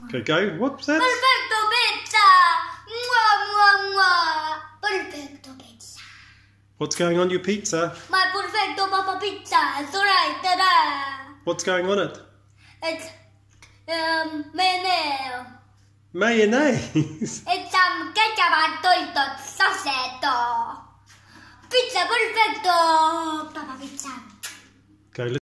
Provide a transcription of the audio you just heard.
Okay, go. What's that? Perfecto pizza. Mwah, mwah, mwah. Perfecto pizza. What's going on your pizza? My perfecto papa pizza. It's alright. Ta-da. What's going on it? It's mayonnaise. Mayonnaise. It's ketchup and tomato sauce. Pizza perfecto. Papa pizza. Okay,